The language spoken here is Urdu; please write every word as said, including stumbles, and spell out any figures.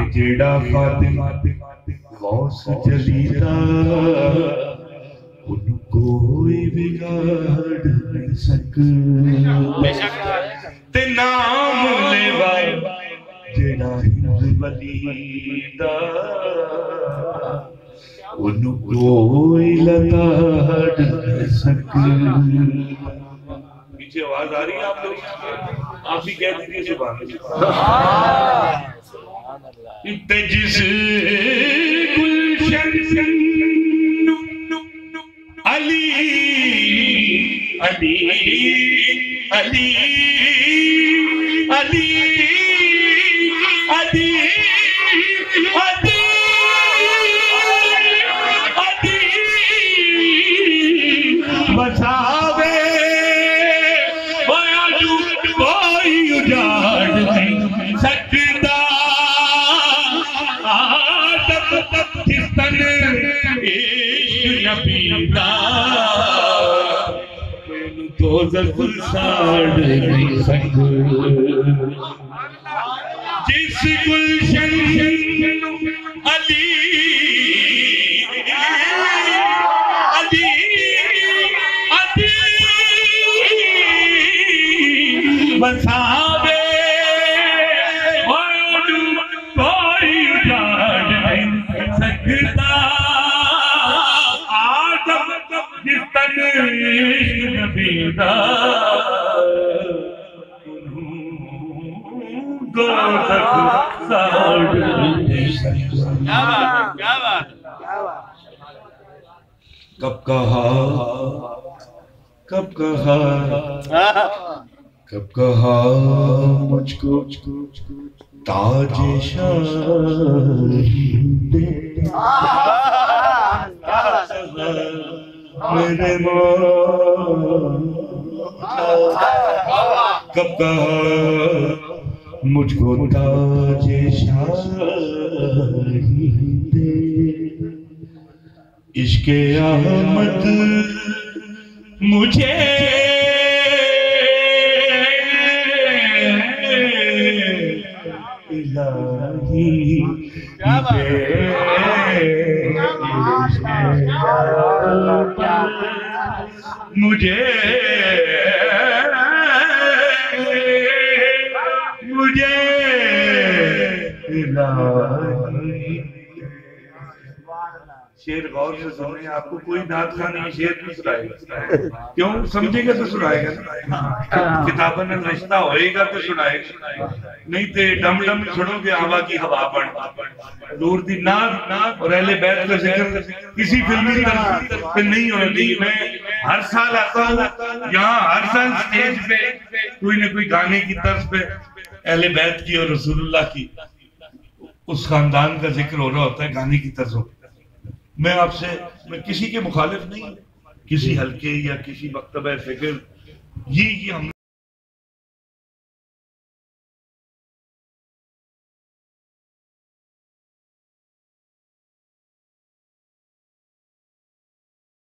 جیڑا خاتم غوث جلیتا ان کوئی بگاڑ نہیں سکتا تے نام لیوا جیڑا ہند ولیدا ان کوئی لگاڑ نہیں سکتا. پیچھے آواز آ رہی ہے آپ لوگ؟ آپ بھی کہہ دیجیے سبحان اللہ. تے جس گلشن علی علی علی علی علی علی بساوے ویاجو کوئی اجاڑ نہیں سکتا آدم جس تن عشق نبی دا تو زخم ساڑ نہیں سکتا. جس گلشن علی علی علی بساوے کوئی اجاڑ نہیں سکتا آدم جس تن عشق نبی دا دو تک ساڑ نہیں سکتا. کب کہا کب کہا کب کہا مجھ کو تاج شاہی دے میرے مولا. کب کہا مجھ کو تاج شاہی دے عشق احمد مجھے الہی دے مجھے مجھے الہی. شیر غور سے سنیں آپ کو کوئی نعت خانی شیر نہیں سنائے گا. کیوں سمجھے گا تو سنائے گا کتابوں میں رشتہ ہوئے گا تو سنائے گا نہیں تے ڈم ڈم چھڑو گے ہوا کی ہوا بڑھ دور دی نعت اور اہل بیت کا ذکر کسی فلمی طرز پہ نہیں ہوتی. میں ہر سال آتا ہوں یہاں ہر سال سٹیج پہ کوئی نہ کوئی گانے کی طرز پہ اہل بیت کی اور رسول اللہ کی اس خاندان کا ذکر ہو رہا ہوتا ہے گانے کی طرز ہو. میں آپ سے میں کسی کے مخالف نہیں کسی حلقے یا کسی مکتبہ فکر یہ ہم